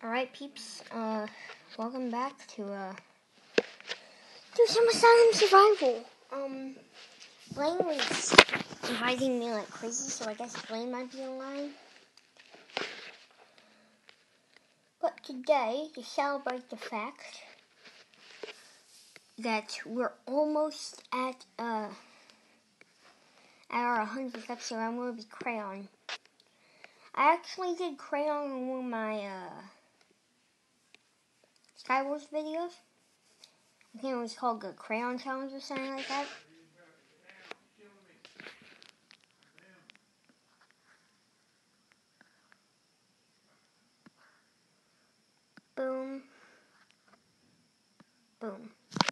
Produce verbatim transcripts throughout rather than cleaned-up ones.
Alright, peeps, uh, welcome back to, uh, to some Asylum Survival. Um, Blaine was inviting me like crazy, so I guess Blaine might be online. But today, to celebrate the fact that we're almost at, uh, at our hundredth episode, I'm going to be Crayon. I actually did Crayon in one of my, uh, Skywars videos. I think it was called the Crayon Challenge or something like that. Boom. Boom.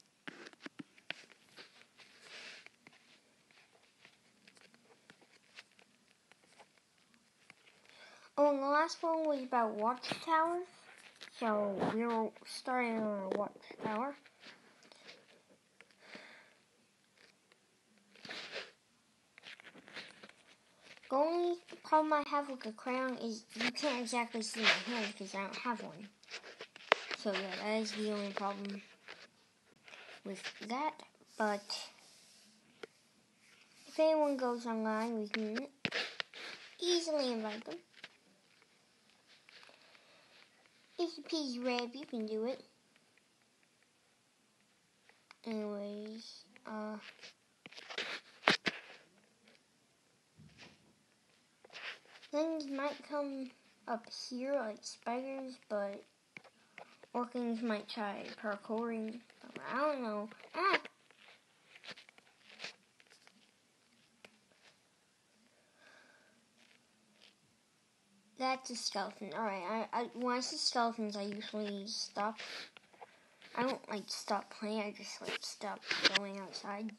Oh, and the last one was about watchtowers. So we're starting on a watchtower. The only problem I have with the crayon is you can't exactly see my hand because I don't have one. So yeah, that is the only problem with that. But if anyone goes online, we can easily invite them. Easy peasy Rev, you can do it. Anyways, uh... things might come up here like spiders, but or things might try parkouring. I don't know. Ah! That's a skeleton. Alright, I, I when I see skeletons, I usually stop. I don't like stop playing, I just like stop going outside.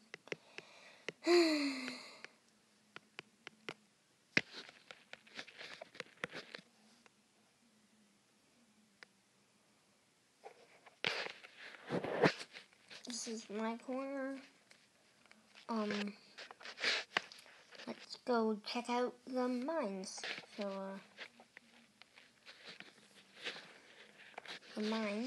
This is my corner. Um, let's go check out the mines. So, uh, the mine.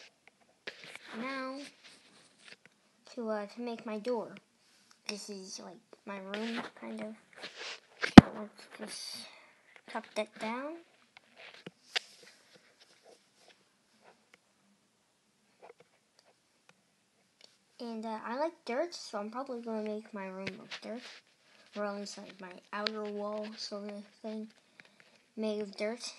Now, to, uh, to make my door. This is, like, my room, kind of. So let's just chop that down. And, uh, I like dirt, so I'm probably going to make my room of dirt. Or at least, like, my outer wall sort of thing. Made of dirt.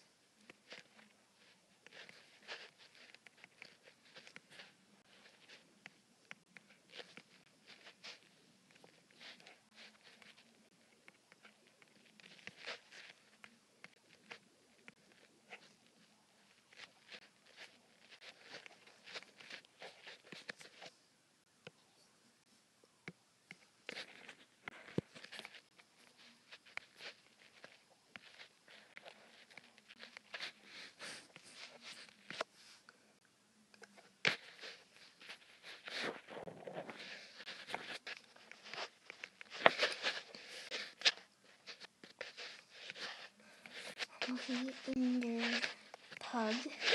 Coffee in the pug.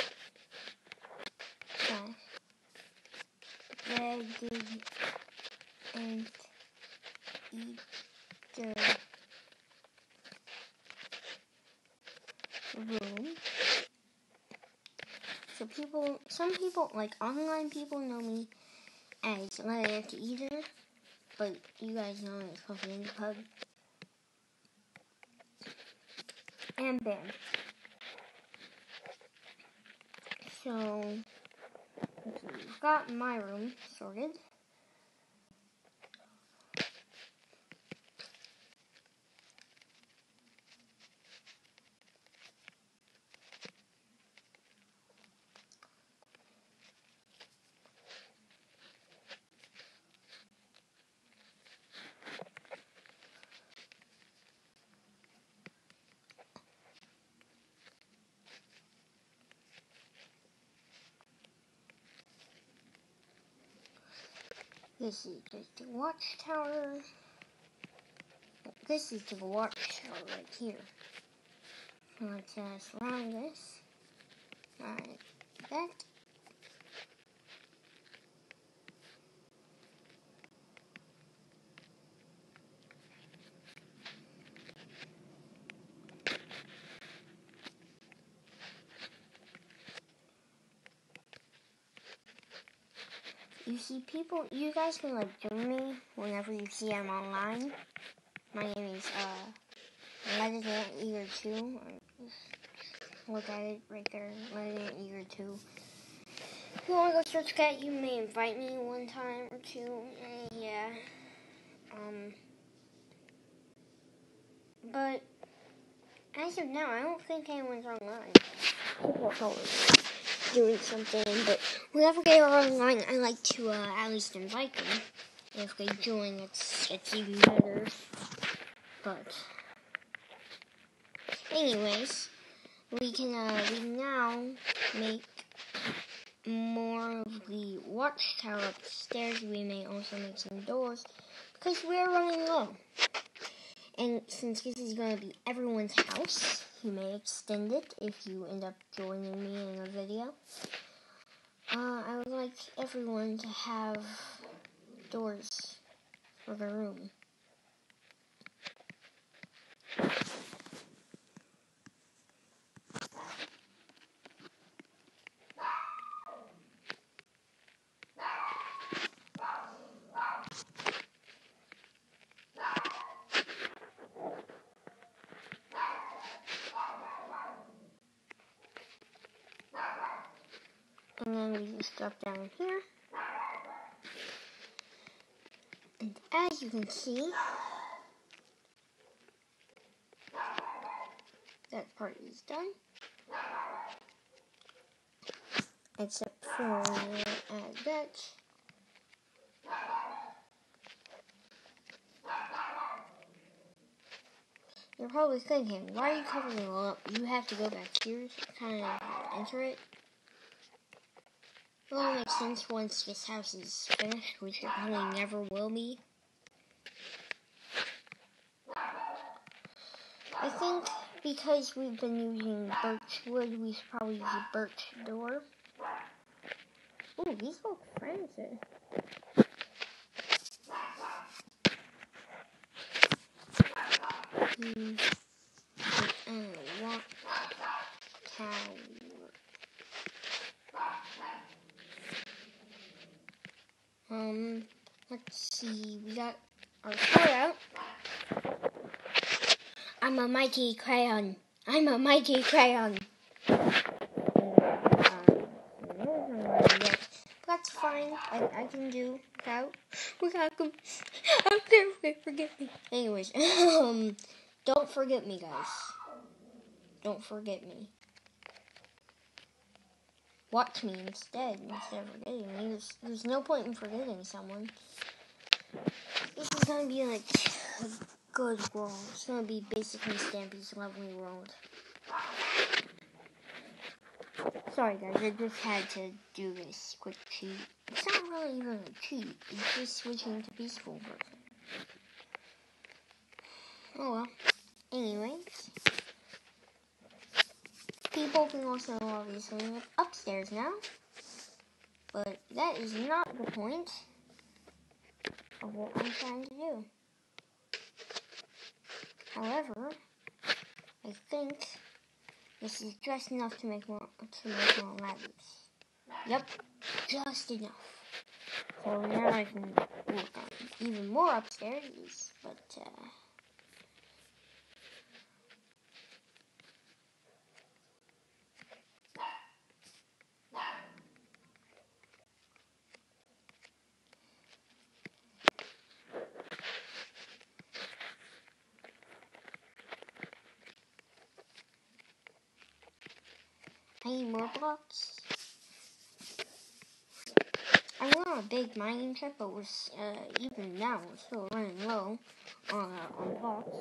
Slash ragged and eater room. So people, some people, like online people know me as Let the Eater, but you guys know me as Coffee in the Pug. And bam. So, we've got my room sorted. This is just the watchtower. This is the watchtower right here. So let's uh, surround this. Alright, that. You see people, you guys can like join me whenever you see I'm online. My name is uh, Legendant Eager two. Look at it right there, Legendant Eager two. If you want to go search that, you may invite me one time or two. Uh, yeah. Um. But as of now, I don't think anyone's online. People are probably doing something, but whenever they are online, I like to uh, at least invite them. If they join, it's it's even better. But anyways, we can uh, we now make more of the watchtower upstairs. We may also make some doors because we're running low. And since this is going to be everyone's house, you may extend it if you end up joining me in a video. Uh, I would like everyone to have doors for the room. And then we just drop down here. And as you can see, that part is done. Except for uh, that. You're probably thinking, why are you covering it all up? You have to go back here to kind of enter it. It will make sense once this house is finished, which it probably never will be. I think because we've been using birch wood, we should probably use a birch door. Ooh, these look fancy. Hmm. And what tower? Um, let's see. We got our sword out. I'm a mighty crayon. I'm a mighty crayon. That's fine. I, I can do without without them. I'm there. Forget me. Anyways, um, don't forget me, guys. Don't forget me. Watch me instead instead of forgetting me. There's, there's no point in forgetting someone. This is gonna be like a good world. It's gonna be basically Stampy's lovely world. Sorry guys, I just had to do this quick cheat. It's not really even a cheat, it's just switching to peaceful version. Oh well. Anyways. People can also obviously live upstairs now. But that is not the point of what I'm trying to do. However, I think this is just enough to make more to make more ladders. Yep, just enough. So now I can work on even more upstairs, but uh I need more blocks. I went on a big mining trip, but we're uh, even now we're still running low on uh, on blocks.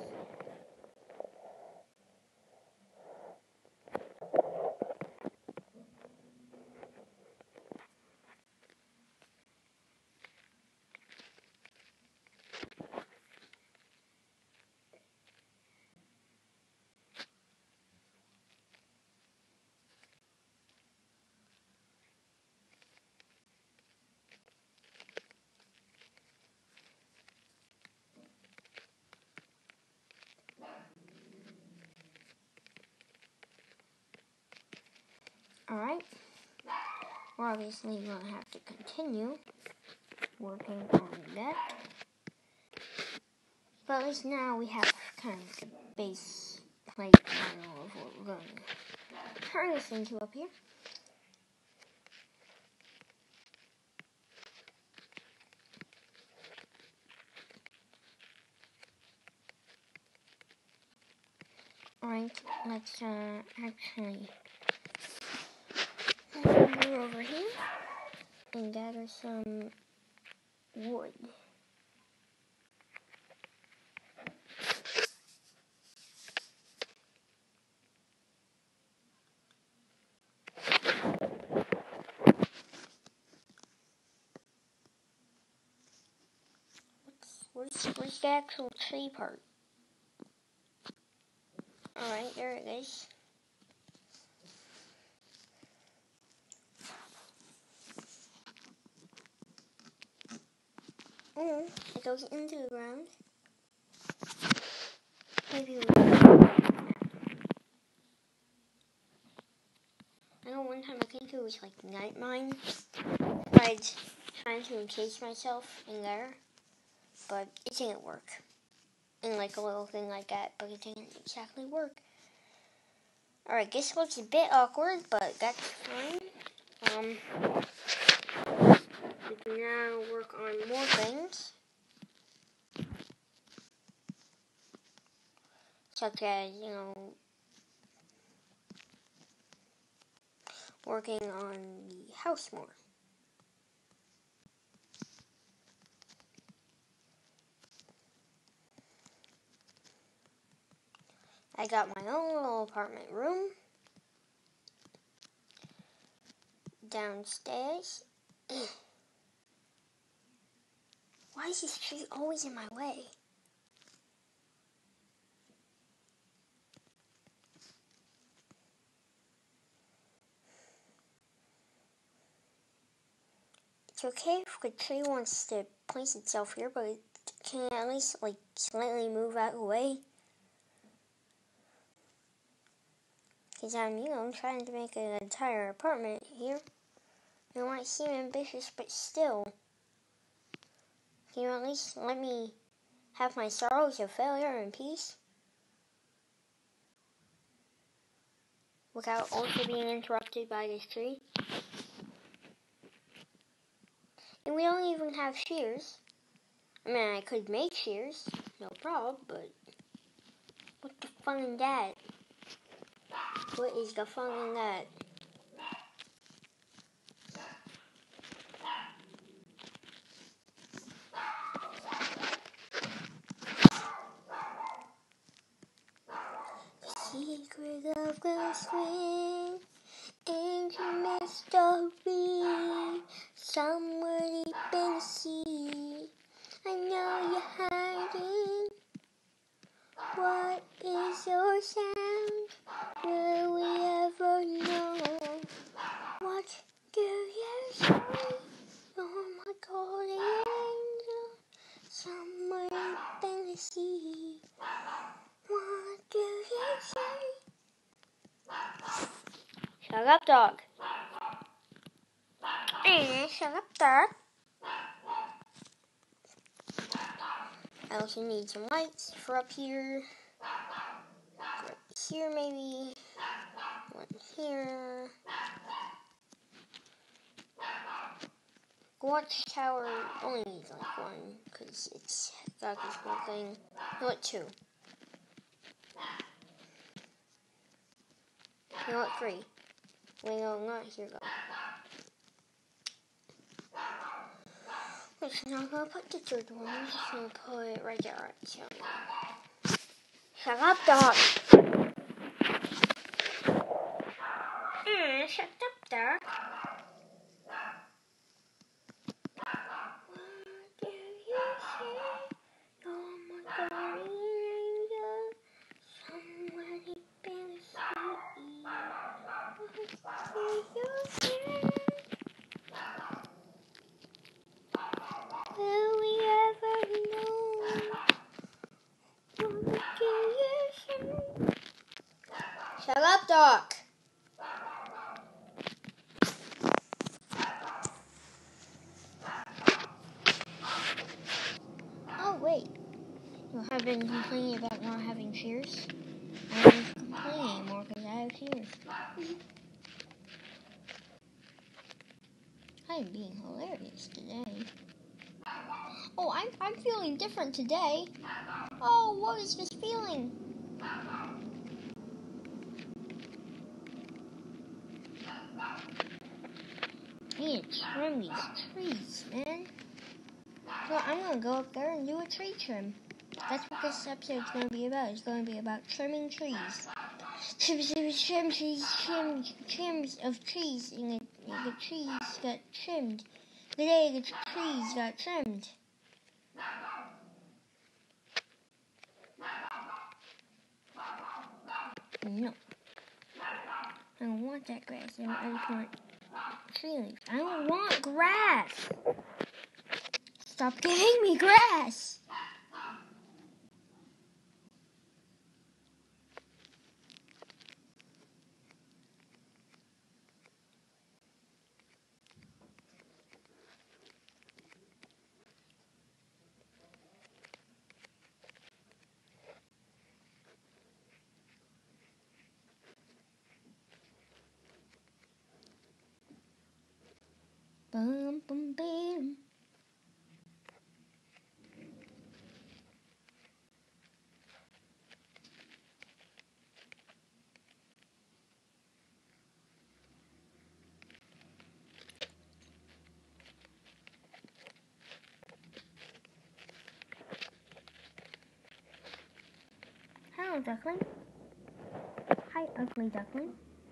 Alright. We're obviously going to have to continue working on that. But at least now we have kind of the base plate model of what we're going to turn this into up here. Alright, let's uh, actually move over here and gather some wood. Where's, where's the actual tree part? Alright, there it is. Oh, it goes into the ground. Maybe we I know one time I think it was like night mine. I tried trying to encase myself in there, but it didn't work. And like a little thing like that, but it didn't exactly work. Alright, this looks a bit awkward, but that's fine. Um, we can now work on more things. Such as, you know, working on the house more. I got my own little apartment room downstairs. Why is this tree always in my way? It's okay if the tree wants to place itself here, but it can at least like slightly move out of the way. Because I'm, you know, trying to make an entire apartment here. It might seem ambitious, but still. Can you at least let me have my sorrows of failure in peace? Without also being interrupted by this tree. And we don't even have shears. I mean, I could make shears, no problem, but what the fun in that? What is the fun in that? Secret of the swing into mystery, somewhere deep in the sea. I know you're hiding. What is your sound? Will we ever know? What do you say? Oh my golden angel, somewhere deep in the sea. What do you say? Shut up, dog. Eh, shut up, dog. I also need some lights for up here. Right here, maybe. One here. Watchtower only needs like one, because it's got this whole thing. No, what, two. You know what, three. Wait, no, not here, go. Which now I'm gonna put the third one. I'm just gonna put it right there. Right, so. Shut up, dog. Mm, shut up, dog. What do you say? Oh my God, angel, somewhere deep in the sea. What do you say? Will we ever know? What do you say? Shut up, dog. Oh, wait. You have been complaining about not having cheers? I don't need to complain anymore because I have cheers. I'm being hilarious today. Oh, I'm, I'm feeling different today. Oh, what is this feeling? I need to trim these trees, man. So I'm going to go up there and do a tree trim. That's what this episode's going to be about. It's going to be about trimming trees. Trim, trim, trim trees, trim, trims of trees, and the, the trees got trimmed. The day the trees got trimmed. No. I don't want that grass. I just want tree leaves. I don't want grass. Stop giving me grass. Bum, bum, bam. Hello, duckling. Hi, ugly duckling.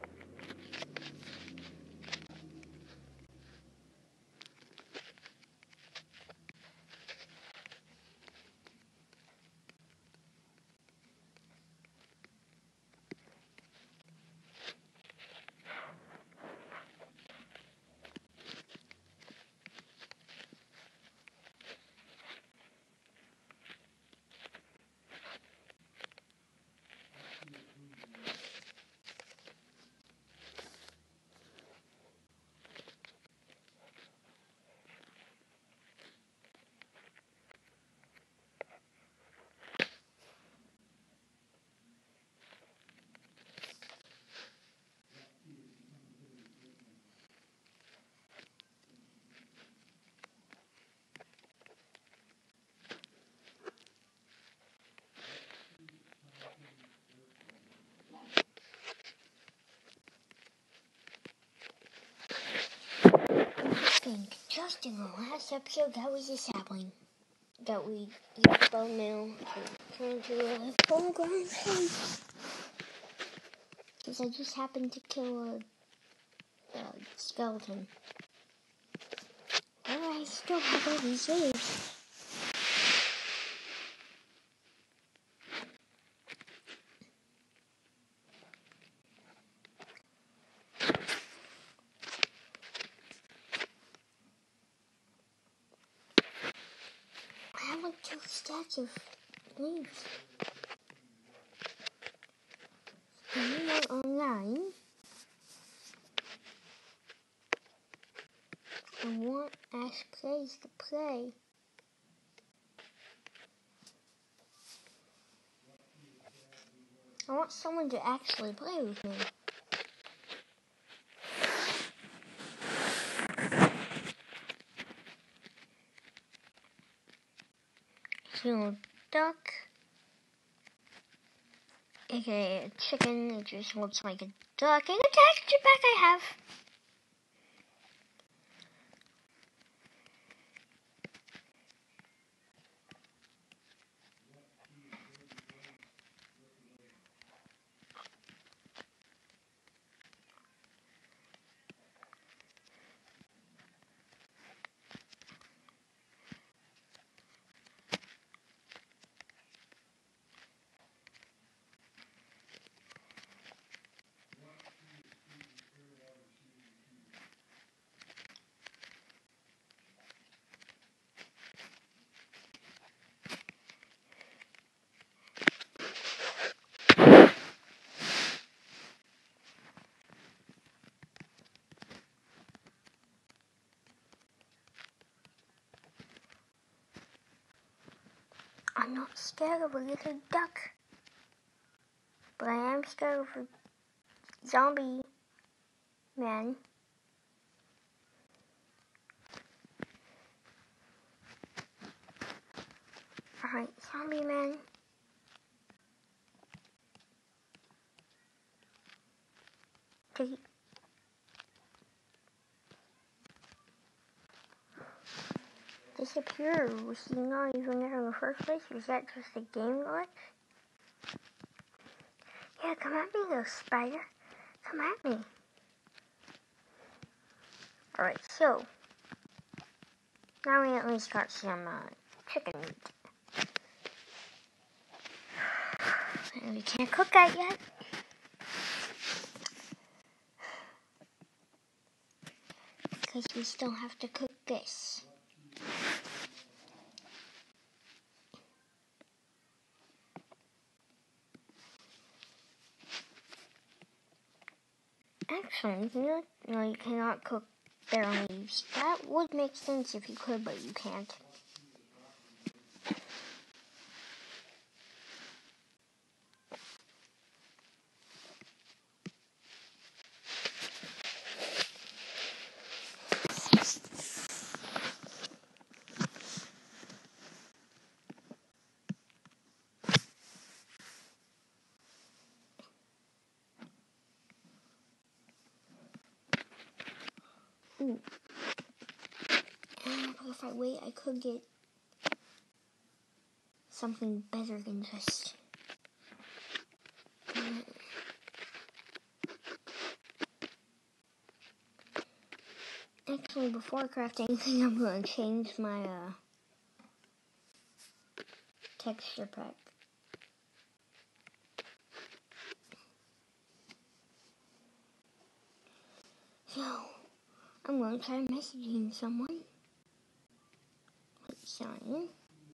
I think just in the last episode, that was a sapling that we used bone meal to turn into a full grown tree. Because I just happened to kill a, a skeleton. But I still have all these leaves. I have like two stacks of leaves. Anyone online? I want Ash Plays to play. I want someone to actually play with me. So, duck, aka a chicken, it just looks like a duck, and a texture pack I have. I'm not scared of a little duck. But I am scared of a zombie man. Alright, zombie man. Take disappear. Was he not even there in the first place? Was that just a game glitch? Yeah, come at me, little spider. Come at me. Alright, so now we at least got some uh, chicken meat. And we can't cook that yet. Because we still have to cook this. Actually, you know, no, you cannot cook bare leaves. That would make sense if you could, but you can't. Ooh. Uh, but if I wait, I could get something better than just... Uh, actually, before I craft anything, I'm going to change my uh, texture pack. So, I'm going to try messaging someone. Let's sign.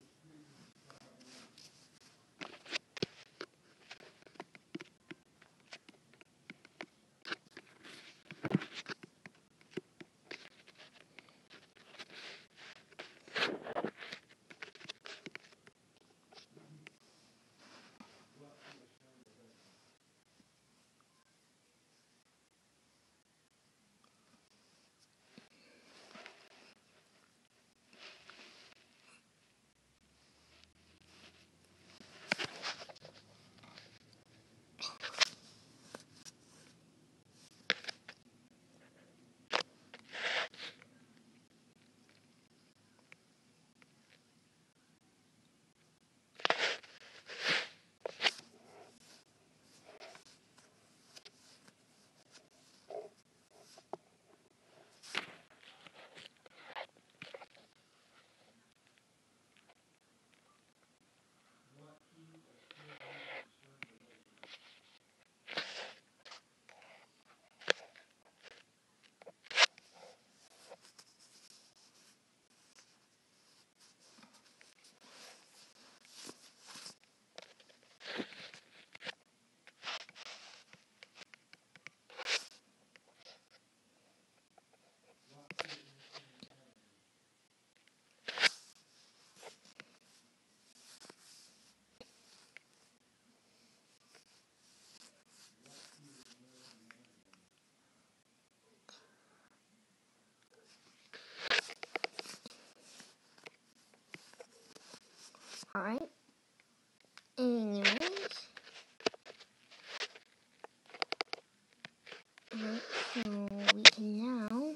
Alright. Anyways. Alright, so we can now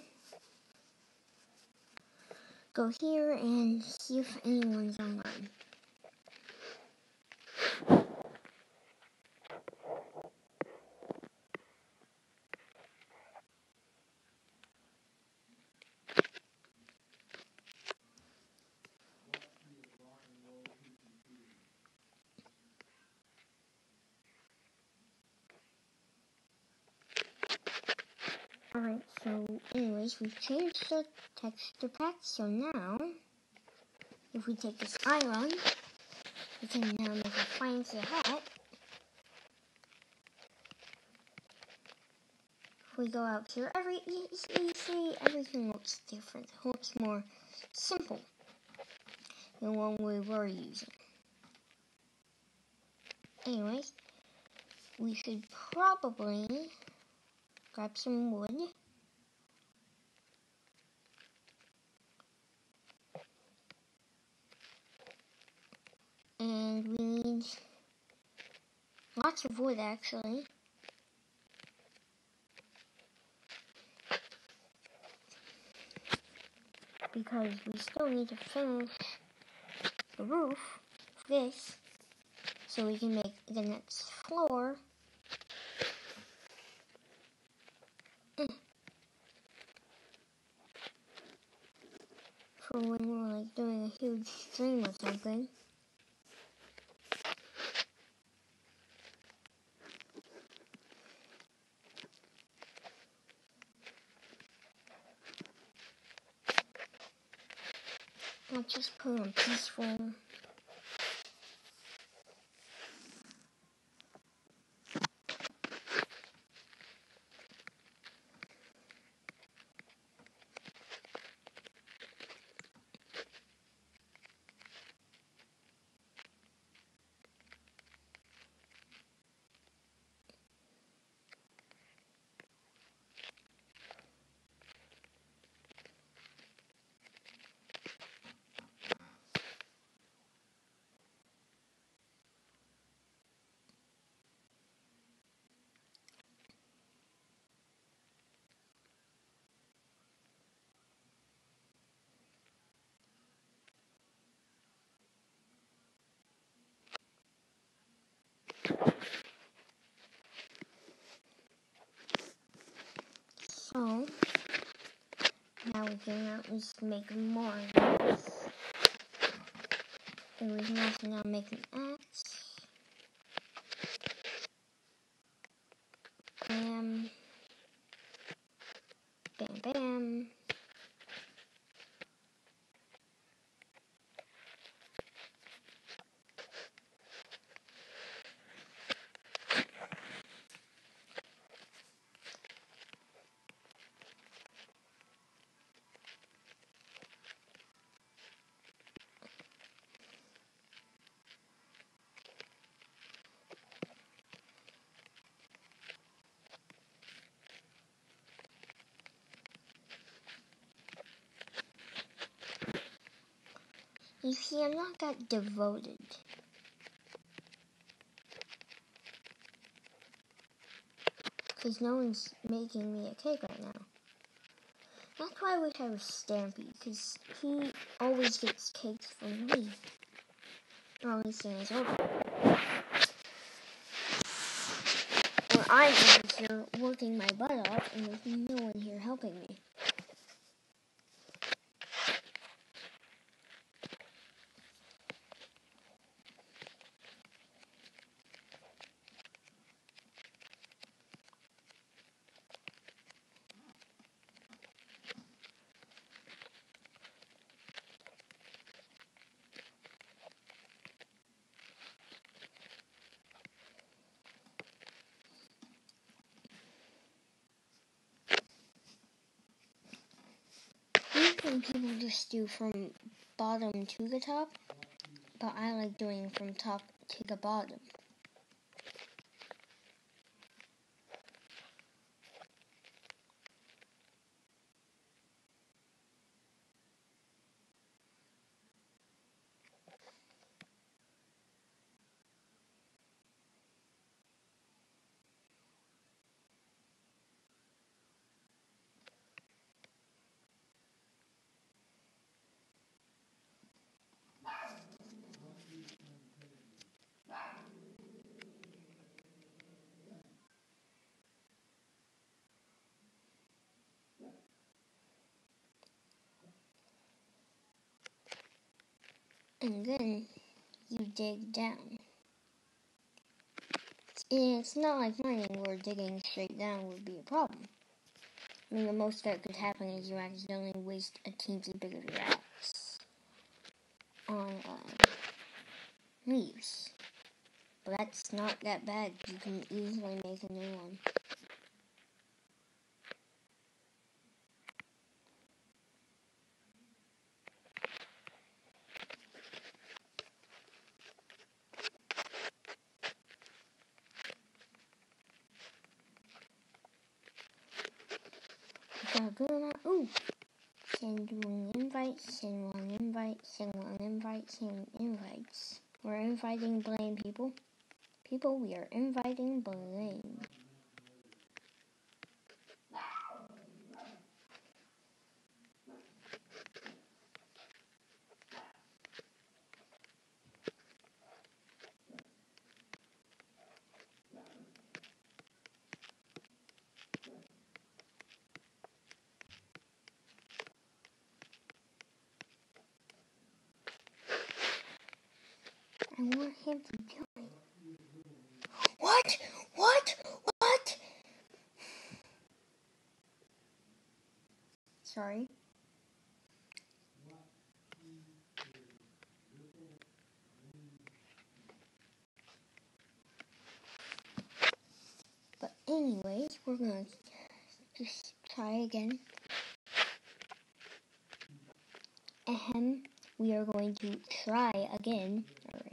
go here and see if anyone's online. Alright, so anyways, we've changed the texture pack, so now, if we take this iron, we can now make a fancy hat. If we go out here, every, you, you see, everything looks different. It looks more simple than the one we were using. Anyways, we should probably grab some wood. And we need lots of wood, actually. Because we still need to finish the roof of this, so we can make the next floor. Mm. For when we're like doing a huge stream or something. I'll just put on peaceful. So, now we can at least make more of this. And we can also now make an axe. Bam. Bam, bam. You see, I'm not that devoted. Because no one's making me a cake right now. That's why I wish I was Stampy, because he always gets cakes from me. Or at least in his order. Or I'm over here working my butt off, and there's no one here helping me. Usually people just do from bottom to the top, but I like doing from top to the bottom. And then you dig down. It's not like mining where digging straight down would be a problem. I mean, the most that could happen is you accidentally waste a teensy bit of your axe on uh, leaves. But that's not that bad. You can easily make a new one. Ooh. Send one invite, send one invite, send one invite, send invites. We're inviting Blaine people. People, we are inviting Blaine. I want him to join. What? What? What? Sorry. But anyways, we're gonna just try again. Ahem. We are going to try again. Alright.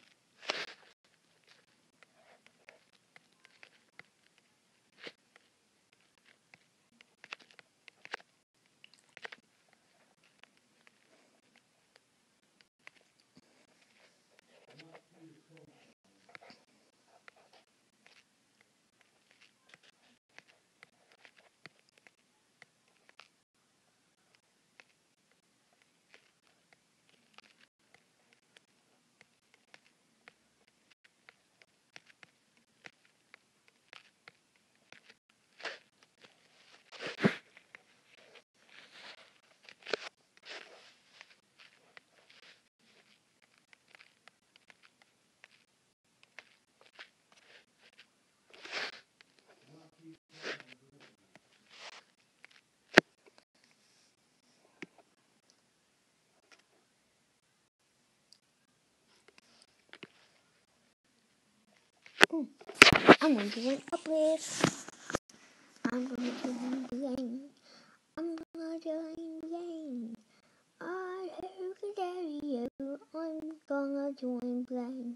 Ooh. I'm going to do an uplift. I'm going to join Blaine. I'm going to join Blaine. I heard that you. I'm gonna join Blaine.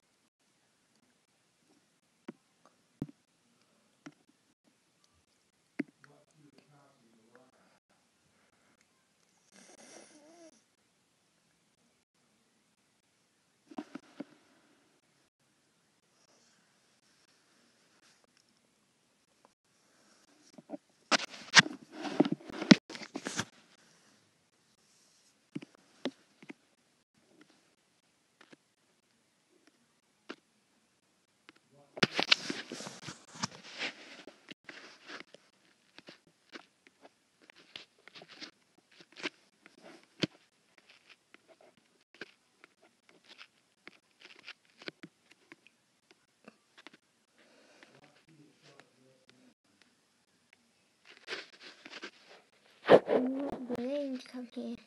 I want Blaine to come here.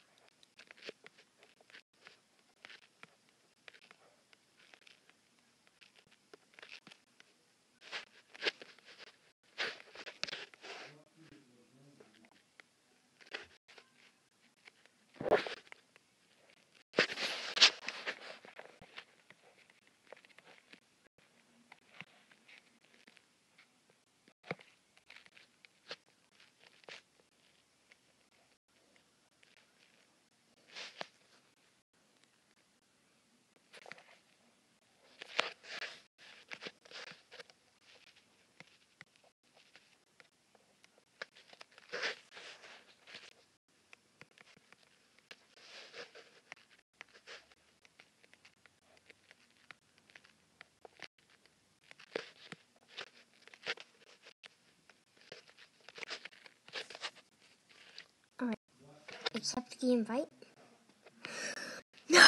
Alright. Accept the invite. No!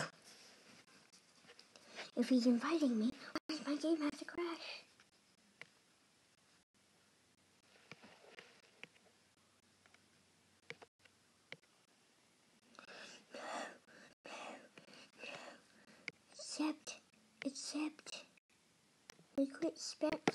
If he's inviting me, why does my game have to crash? Accept. Accept. We quit expect.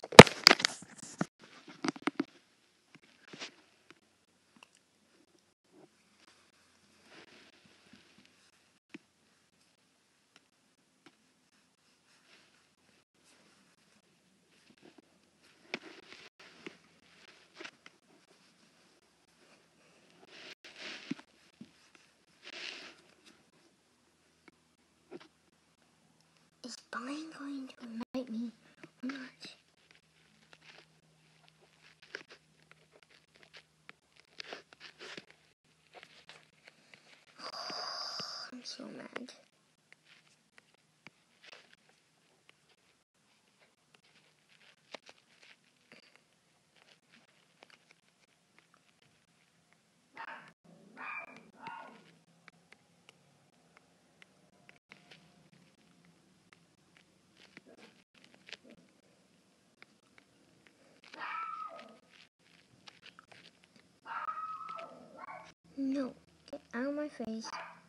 so mad. No, get out of my face.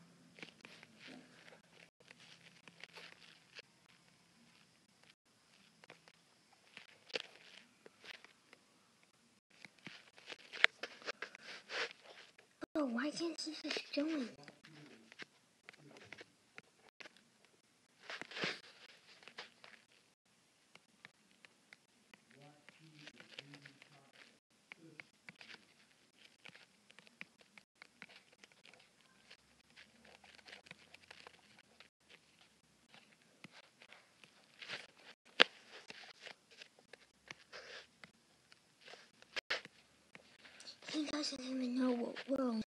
Oh, why can't he just join? He doesn't even know what world.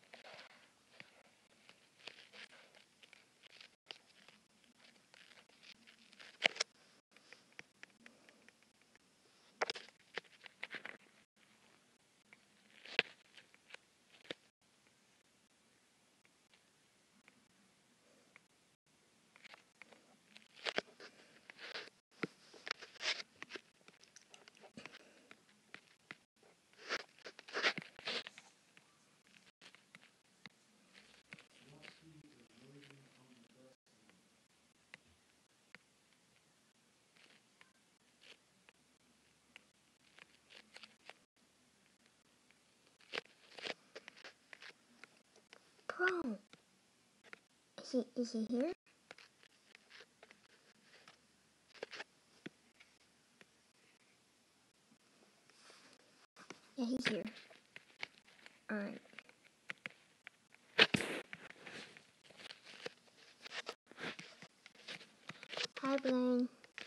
Bro, is he, is he here? Yeah, he's here. Alright. Hi, Blaine.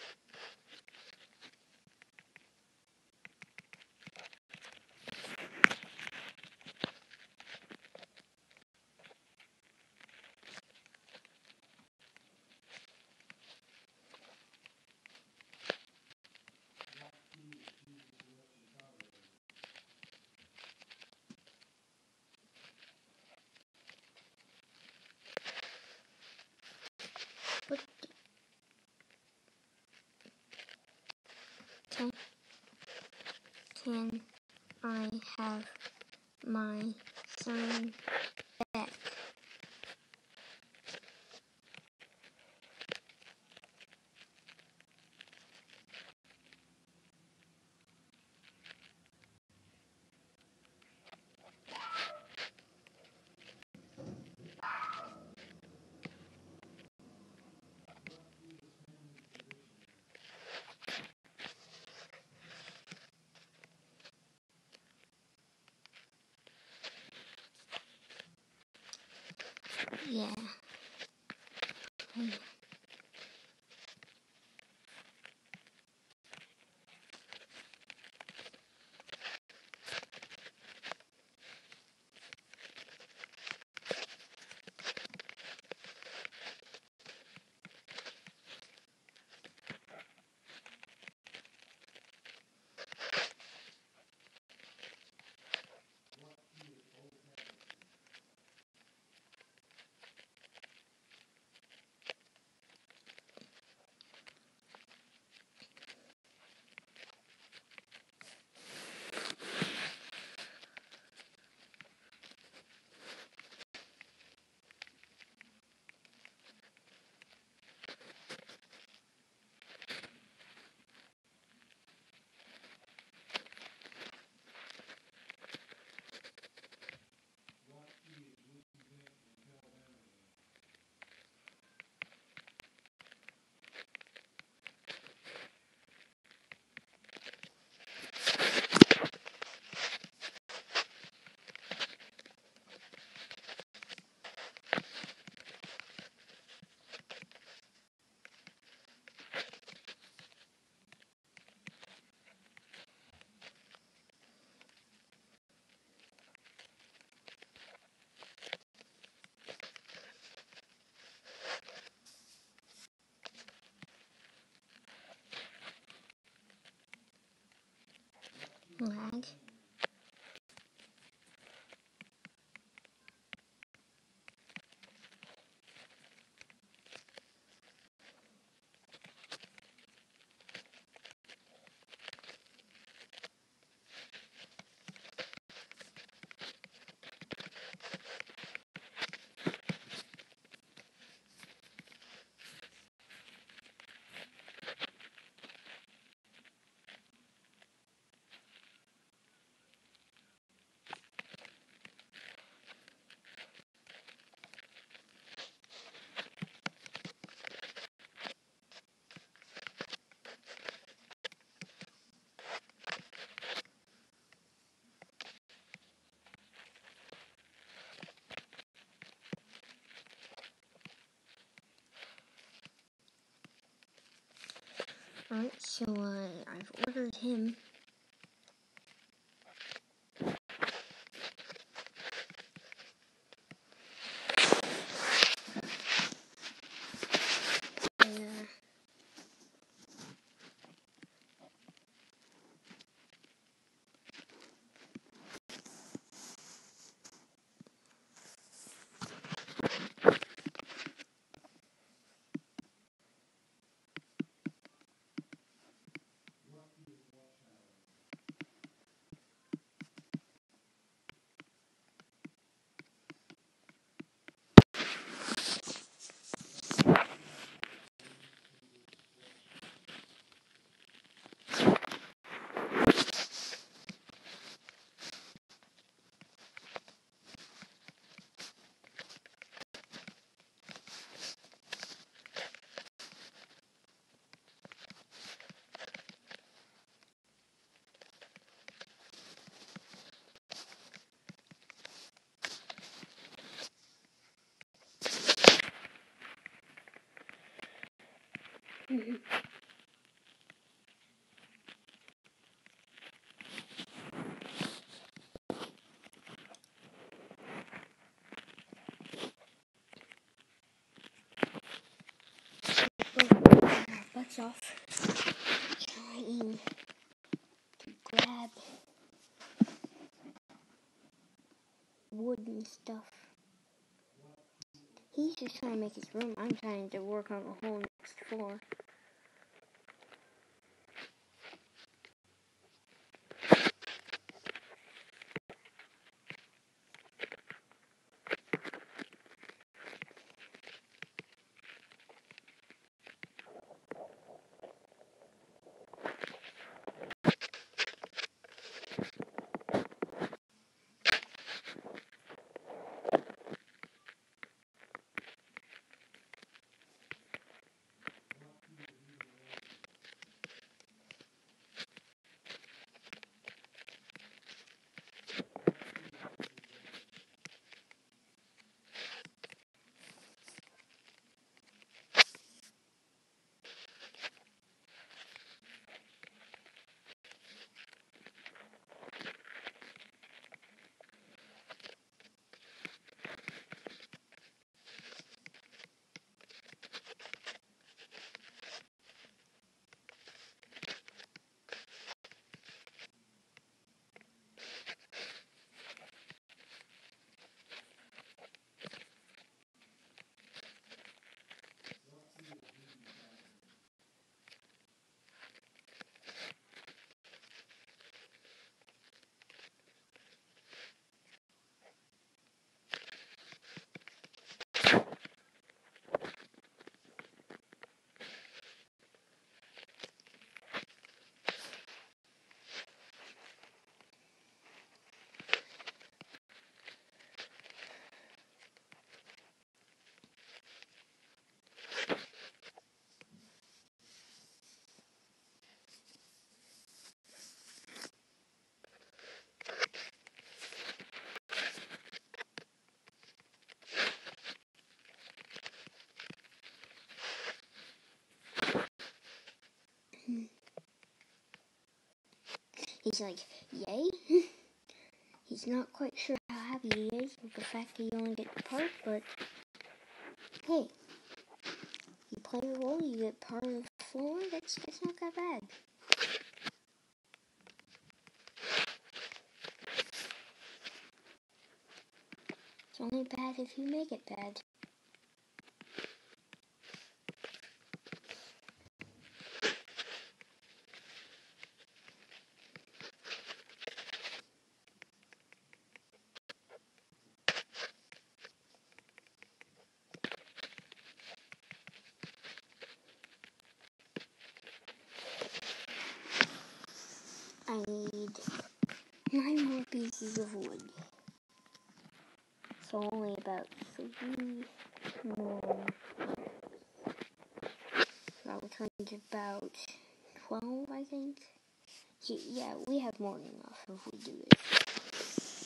What can, can I have my sign back? Yeah. Mm. Alright, so uh, I've ordered him. Uh, mm-hmm. Butts off. Trying to grab wood and stuff. He's just trying to make his room. I'm trying to work on the whole next floor. He's like, yay? He's not quite sure how happy he is with the fact that you only get part, but hey, you play a role, you get part of the floor, that's, that's not that bad. It's only bad if you make it bad. I need nine more pieces of wood. So only about three more. That will turn to about twelve, I think. Yeah, we have more than enough if we do this.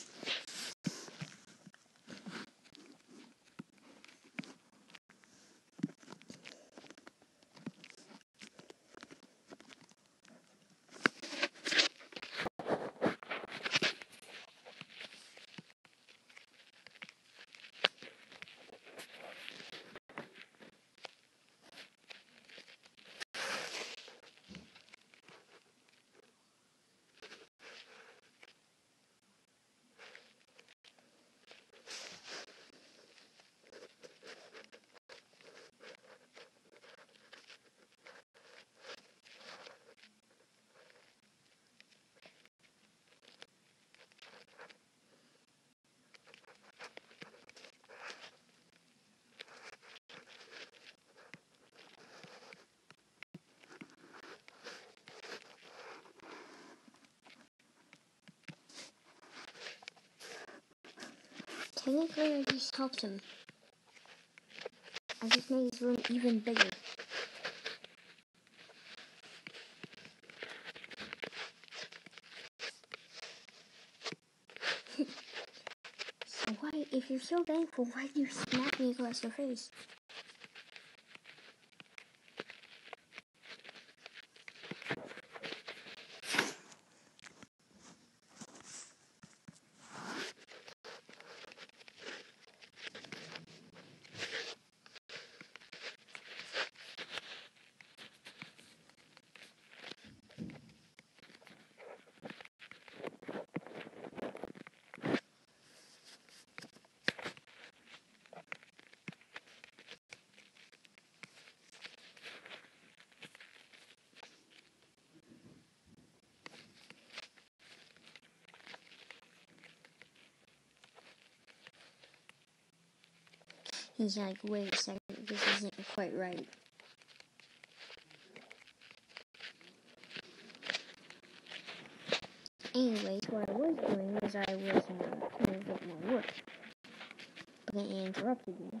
Technically, I just helped him. I just made his room even bigger. So why, if you're so thankful, why do you smack me across the face? He's like, wait a second, this isn't quite right. Anyways, what I was doing was I was uh, trying to get more work. But then he interrupted me.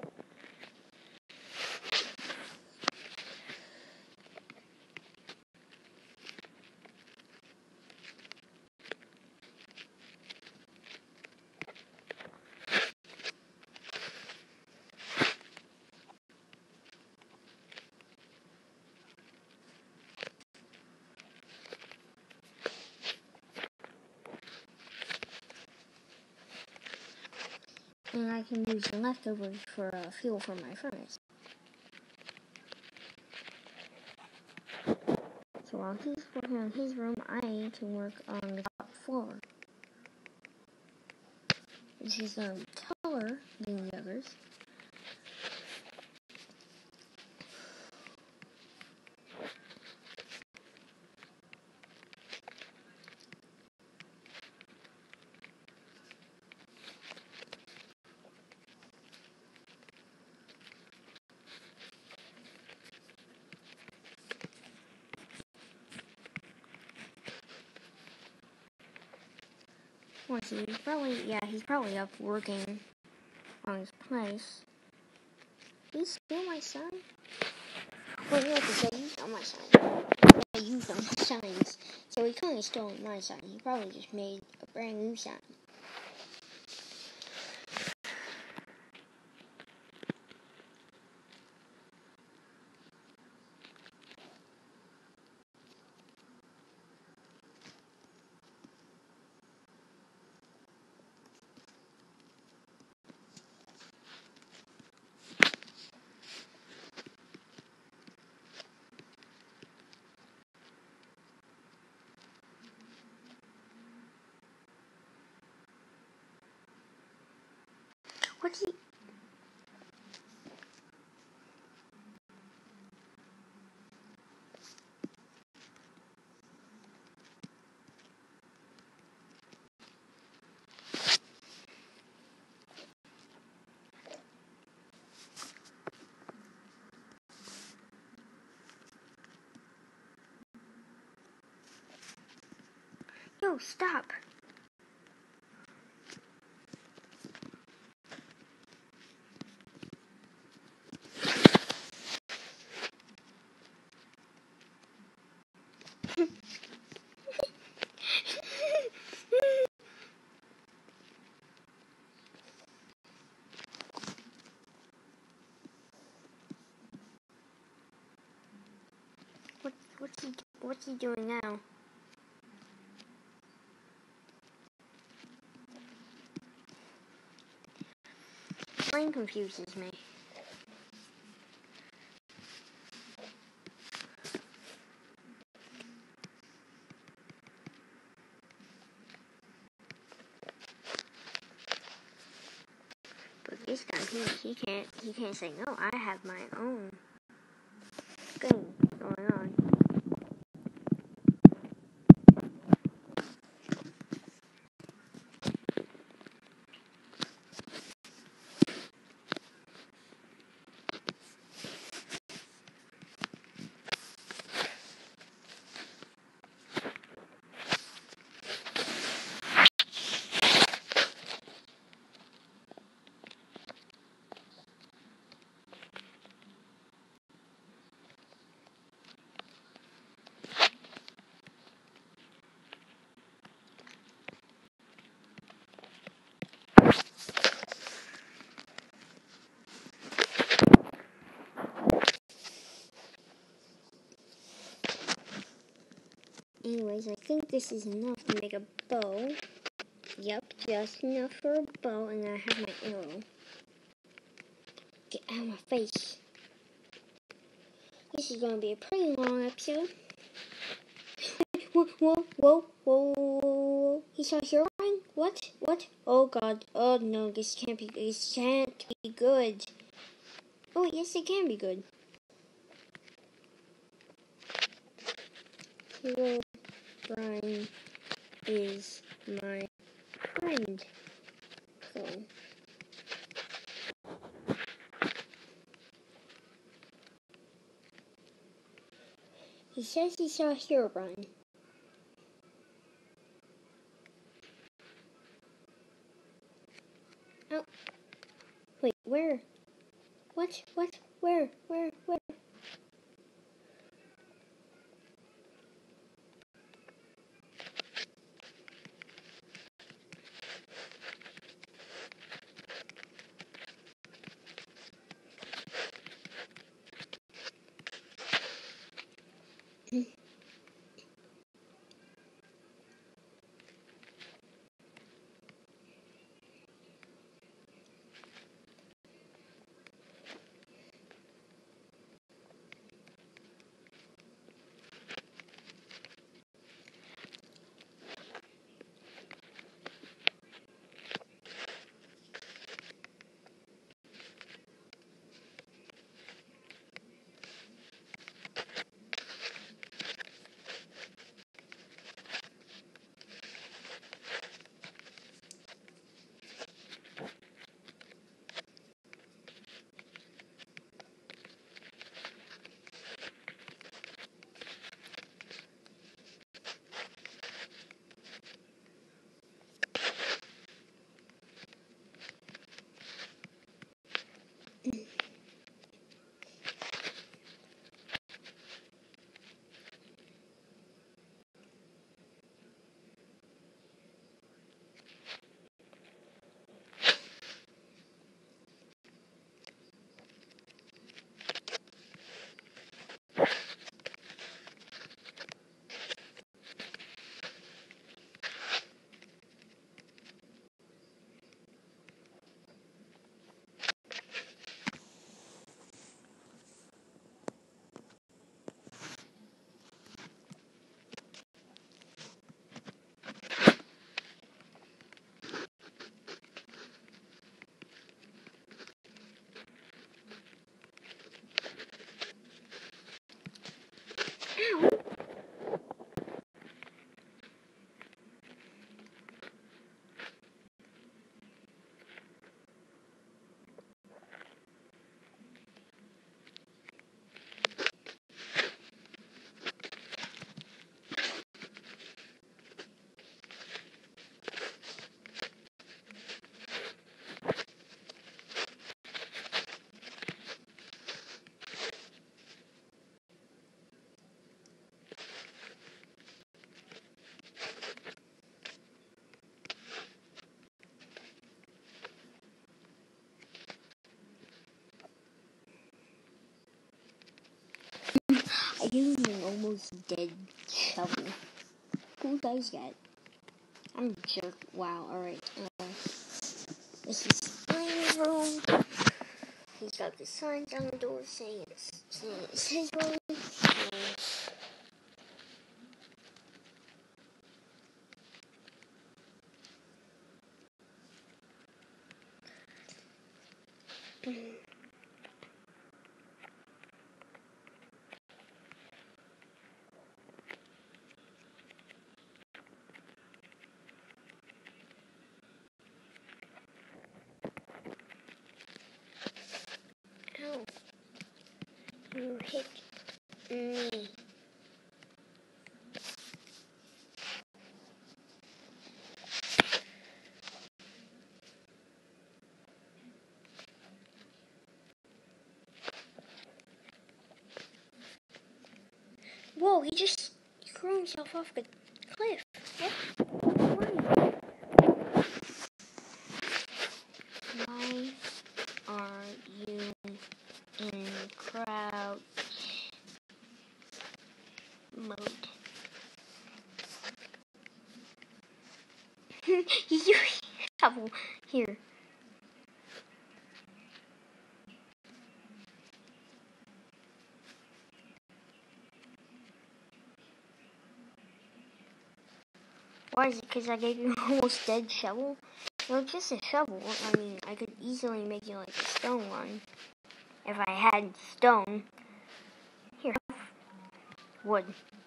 And I can use the leftovers for uh, fuel for my furnace. So while he's working on his room, I can work on the top floor. This is um, taller than the others. Well, see, he's probably, yeah, he's probably up working on his place. He's still my son? Well, you have to say he's on my side. I used on my signs. So he kind of stole my sign. He probably just made a brand new sign. What's he? No, stop. what, what's he? What's he doing now? Flame confuses me. But this guy, he, he can't, he can't say no. I have my own thing going on. guys. I think this is enough to make a bow. Yep, just enough for a bow, and I have my arrow. Get out of my face. This is going to be a pretty long episode. Whoa, whoa, whoa, whoa, whoa. He saw Herobrine? What? What? Oh god. Oh no, this can't be, this can't be good. Oh, yes, it can be good. Herobrine is my friend. So. He says he saw Herobrine. Oh. Wait, where? What? What? Where? Where? Where? Ow. I use an almost dead shovel. Who does that? I'm a jerk. Wow, alright. Uh, this is Blaine's room. He's got the signs on the door saying it's, saying it's his room. And ow. You hit me. Whoa, he just threw himself off the cliff. What? Why? Why are you in crouch mode? He's using a shovel. Here. Why is it? Because I gave you an almost dead shovel? No, just a shovel. I mean, I could easily make you like a stone one. If I had stone. Here. Wood.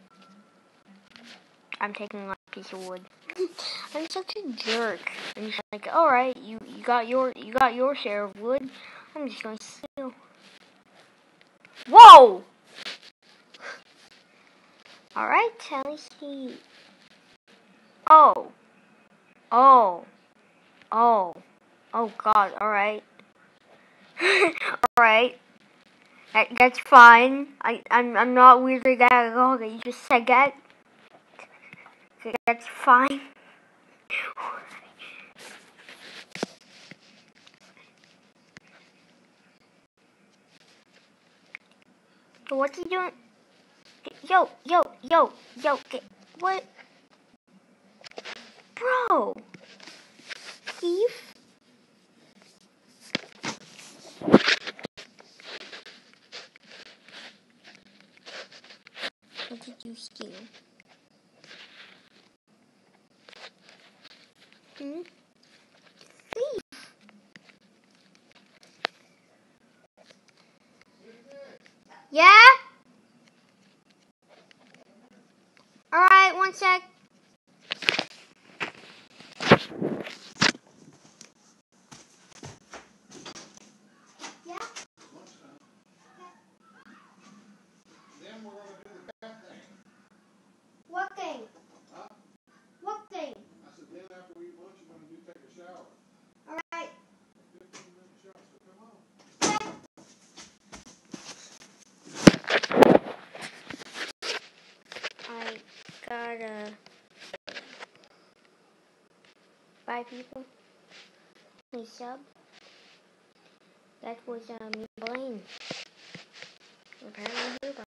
I'm taking like a piece of wood. I'm such a jerk. I'm just like, alright, you, you got your you got your share of wood. I'm just gonna steal. Whoa! Alright, let me see. Oh. Oh. Oh. Oh god, alright. Alright. That, that's fine. I, I'm I'm not weirded out at all that you just said that. That's fine. So what's he doing? Yo, yo, yo, yo, get, what? Bro! Thief? What did you steal? Hmm? Thief? Yeah? Alright, one sec. Yeah? Then we're going to do the bath thing. What thing? Huh? What thing? I said, then after we eat lunch, you're going to do take a shower. Alright. fifteen minute shower, so come on. I got uh, five people. Please sub. That was uh, me, Blaine. Apparently,